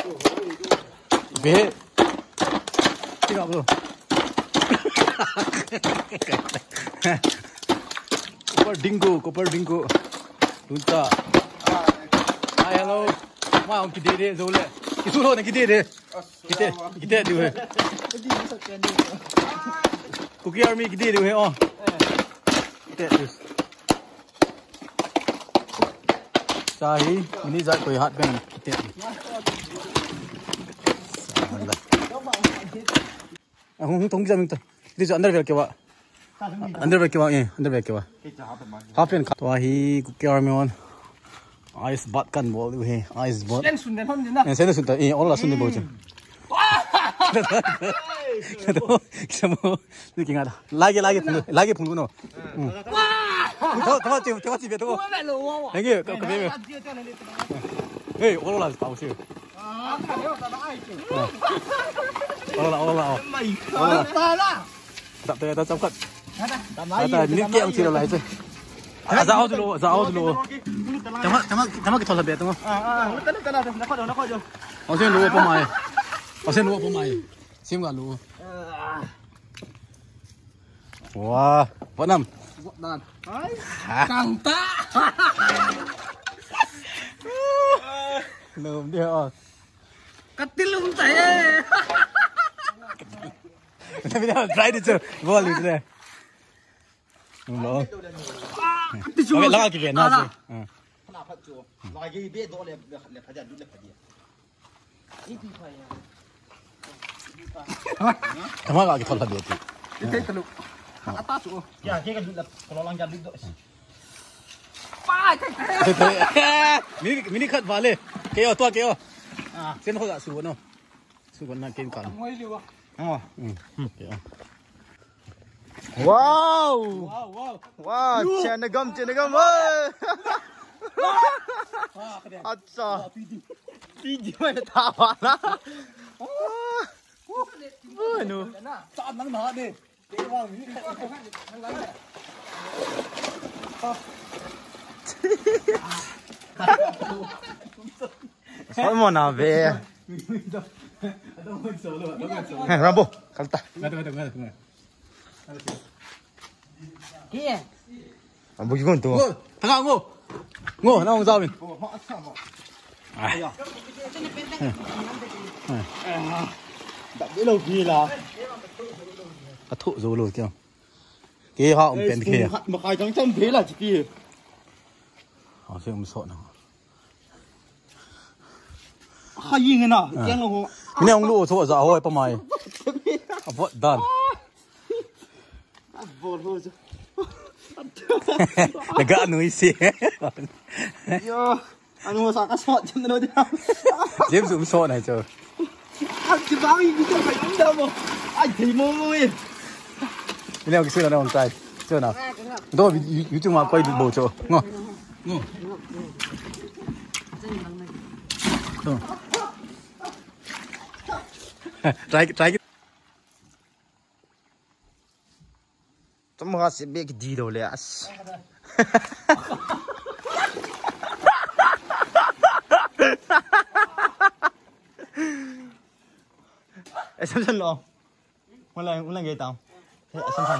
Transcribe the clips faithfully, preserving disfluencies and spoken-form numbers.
Bê. Cái nào rồi? Copper dingo, copper dingo. Tunta. Hi, hello. Mai ông kiti deh, zole. Kisu lo nak kiti deh. Kiti, kiti deh deh. Cookie army kiti deh oh. Kiti deh. Sahi, ini zat koi hat kan kiti. Hung tung jam tu. Di tu under berke wa. Under berke wa eh, under berke wa. Hafen ka. To hi cookie army on. Ice bat kan bol tu he. Ice bot. Sen sun den hon na. Eh sen sun ta eh all sun de bol je. Itu semua ni kingat. Lagi lagi pun lagi pun no. Wah. Tahu tahu tahu tahu tahu. Lagi kau kau ni. Hey, all lah tahu sih. Ah, kalau tak ada air. All lah all lah. All lah. Tak tahu tak cakap. Ada ni kiam sih lah itu. Zao dulu, zao dulu. Cuma cuma cuma kita lebih tu. Ah, ah, betul betul ada. Nak kau nak kau je. Asyik luar pemain. Asyik luar pemain. Sim kan luar. Wah, Pak Nam. Pak Nam. Hai. Kang Tak. Belum dia oh. Ketilum saya. Tapi dah try dia bol itu deh. Belum. Okey, lagi ke nak. Kenapa tu? Lagi be dole le pada dulu pada dia. Ini payah. Kamu lagi tolak dia tu. Itu kalau atas tu. Ya, dia kan dulu kalau lang jadi dok. Pai. Mini mini kat vale. Keo tu keo. Ah, sen ho tak su no. Su kan nak kan. Ngoi liu ah. Oh. Hmm. Wow. Wow, wow. Wow, cenegam cenegam. Acha. Video mana tahu lah. Oh, no. Chọn nắng nó đi. Đi vào những cái nắng nắng này. Sao mà nào về? Rambo, kalta. Ngada ngada ngada ngada. Kia. Rambo gimana tu? Tengah ngo. Ngo, nak orang zawin. Ah. Đặt cái lâu gì là à thụ rồi rồi kìa kia họ cũng tiền kia mà khai trắng chân thế là chỉ kia họ sẽ không sợ nào hai gì nghe nào cái nào cái này ông lụa thua dạo hồi bao mày vợ đàn vợ thôi chứ để gã nuôi xe yo anh mua sao cá sọt chân nó đi dám dùng sọt này chờ anh chỉ bảo gì chứ phải đúng đâu mà anh thì mua mua cái này cái xưa là ông trai chưa nào tôi ví dụ mà quay được bộ chỗ ngon ngon try try Tama kasi big di daw lias. Eh, samsan lo. Wala wala gay tao. Eh, samsan.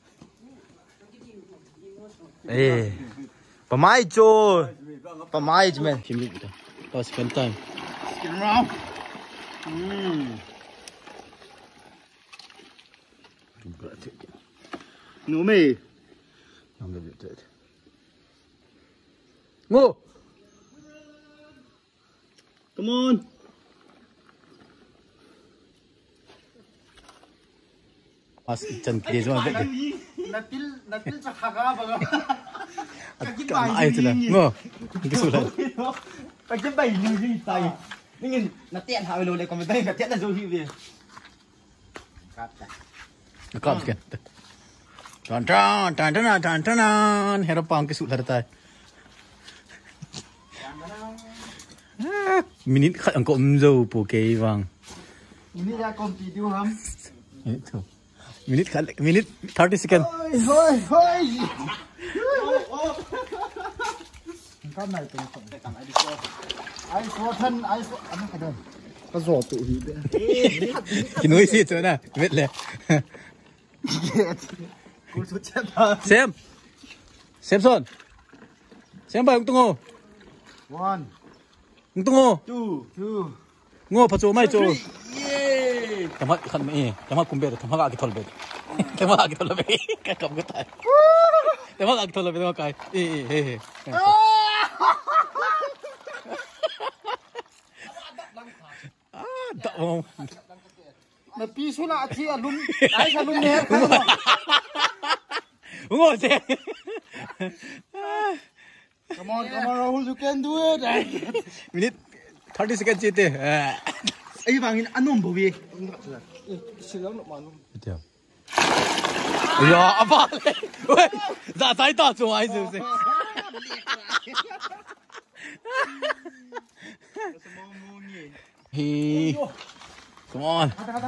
Eh. Pamay cho. Pamay man. Kimi kita. Oh, spend time. Spin around. Hmm. No me. I'm gonna be dead. Go. Come on. Mas chân kia rồi vậy. Natil natil sa khaga baga. Kan ai chứ là. Ngô. Cái số này. Cái cái bảy như gì tay. Nên là tiện hào rồi lại còn đây là tiện là rồi gì. Cắt. Cắt kìa. Tan tan tan tan tan tan hero pang ke sudah tay. Minit khat angko umzo po ke wang. Minit ya kom video ham. Itu. Minit khat minit thirty second. Hoi hoi. Cái này tôi không để cầm ai đi coi. Ai số thân ai số anh cái đây. 他说对的。 กินนุ้ยสิเจอน่ะเม็ดเลยเซมเซมส่วนเซมไปกุ้งตุ้งโง่ one กุ้งตุ้งโง่ two two โง่พอโจไม่โจแต่ว่าคันไม่แต่ว่ากุมเบ็ดแต่ว่าอากิทอลเบ็ดแต่ว่าอากิทอลเบ็ดแกกำก็ตายแต่ว่าอากิทอลเบ็ดว่าไงเอ้เฮ้เฮ้ดาว那必须拿起啊，抡，来一下抡呢，看到吗？ 我这 Come on, come on, Rahul, you can do it. minute thirty seconds jeete Ay, bangin, anong bawi? Silang nak mana? Betul. Ya, apa? Weh, tak saya tak cuma itu sih. Hey, come on.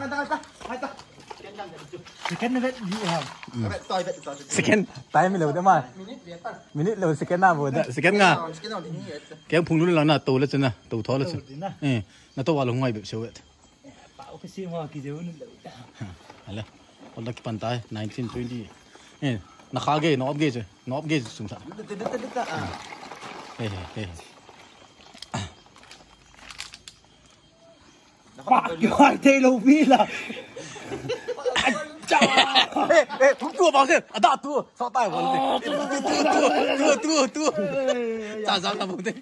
Second na vet, di ha. Second, time lâu thế mà. Minute lâu second na vừa đấy, second nga. Kéo phùng luôn là na tàu lên chân na, tàu thó lên chân. Ừ, na tàu vào lồng ngoài bị xấu vậy. Bảo cái gì mà cái gì nữa. Hả? Còn cái bàn tay nineteen twenty. Ừ, na khá ghê, nó ốp ghê rồi, nó ốp ghê sung sẵn. Hey, hey. Fuck, gọi thế lâu phi là. Ê, ê, không tua vào xem, à đã tua, sao tay vào đây, tua, tua, tua, tua, chả dám làm thế.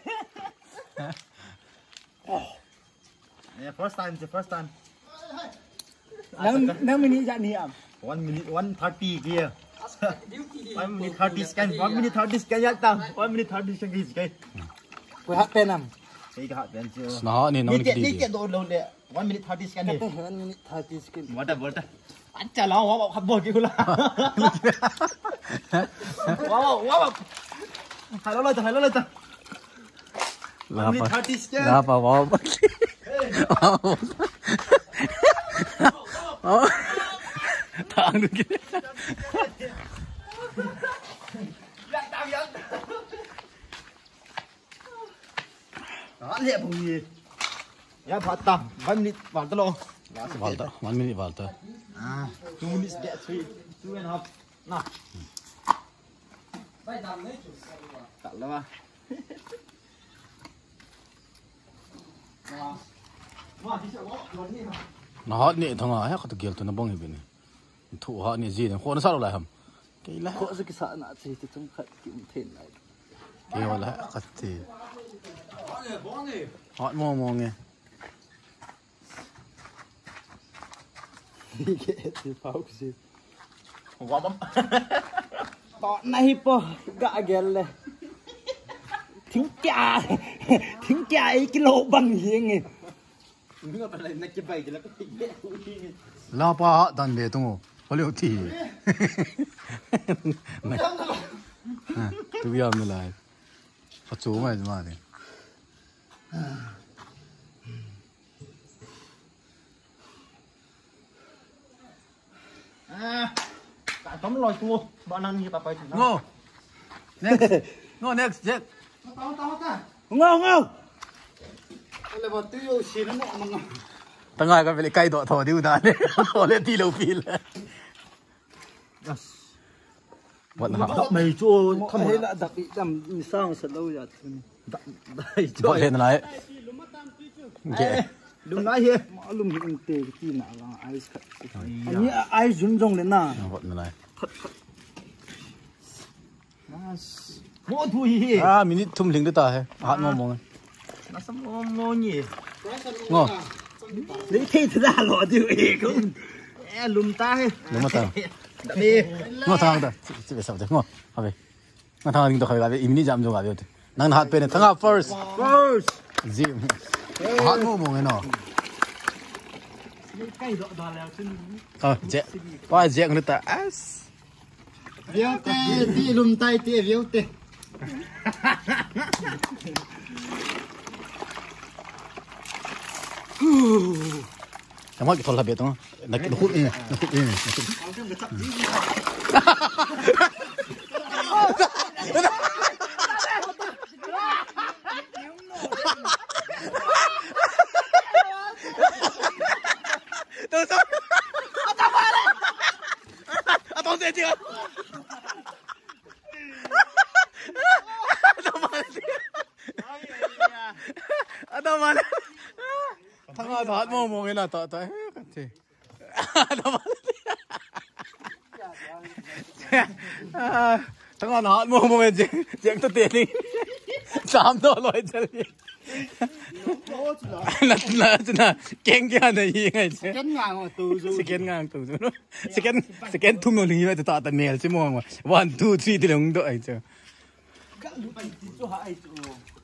Yeah, first time, the first time. Năm năm minute dạng niệm. One minute, one thirty kia. One minute thirty scan, one minute thirty scan nhát ta, one minute thirty scan scan. Với hát tên nằm. Cái cái hạt bên chưa. Nó này nó Đi cái chạy gì? đi chạy đồ đồ để one minute thirty scan đi. One minute thirty second. What a what a. Anh chả lo quá hạt bột kia là. Wow wow. Hai lô lên, hai lô lên. Là phải, là phải vào. Thằng được kia. Đó liệp bùng gì. Ya phát tầm, one minute vào tới luôn. Valta, one minute valta. Ah, two minutes get three, two and a half. Nào. Tặng了吧。 Nó hot nè thằng à, hết có kiểu tụi nó bông gì bên này. Thủ hot nè gì này, khoan nó sao lại hầm. Cái lá. Có cái sợ nạ thì thì trong khẩn kiếm thền lại. Cái gọi là cái gì. Hot mò mò nghe. Cái thì pháo cái gì. Quá bấm. Tọ này po gạ gel này. Thính chà, thính chà ấy cái lỗ bằng gì nghe. Nó phải là cái bầy là cái gì. Lao pa đàn bè tung, có liệu thì. Tôi biết mới lại. Phát chú mày mà đi. À, cả tấm lòi cua, bọn ăn như bà bầy thì nó. Ngô. Next. Ngô next, Jack. Tao tao ta. Ngon không? Đây là bọn tiêu xí nó nọ mà. Tao ngay cái về cây đỏ thò điêu đàn đấy, thò lên tí lâu phi là. Bọn họ. Đọc mày chua Không thấy là đặc biệt làm sao mà sợ lâu rồi. Đây Bọn trời. lên lại. Kệ. Đừng nói gì. Mà lùm hiện tề cái gì nào là ai sợ. Anh ấy ai dũng rong lên nào. Bọn lại. Mua thui gì. À, minute thum linh được ta hay. Hát mò mò. Nó sắm mô mô nhỉ. Ngô. Lấy thế thật ra lọ chứ ý không. Ê lùm ta hay. Lùm mà ta. Đã đi. Ngô thằng ta. Chị về sao thế? Ngô. Hả vậy? Ngô thằng linh to khai vậy. Imini jam jong vậy. Nang hát bên thằng first. First. Zim. Hát mò mò nghe nó. Cây đọ đò leo trên. Ờ, Jack. Why Jack người ta as. Viu tê, tí lùm tay tí viu tê. Cảm ơn cái thằng là biết không? Nó cái hút đi này, nó hút đi này. chưa đâu mà thằng nào thoát mồm mồm cái nào tọt tới thì đâu mà thằng nào thoát mồm mồm cái gì chuyện tôi tiền đi sắm đồ loại chân đi là là là kén cái này gì ngay chứ scan ngang từ rồi scan ngang từ rồi scan scan thùng nó như vậy tọt tại mail chứ mong mà one two three thì đúng đội chứ các lúc này thì cho hai chỗ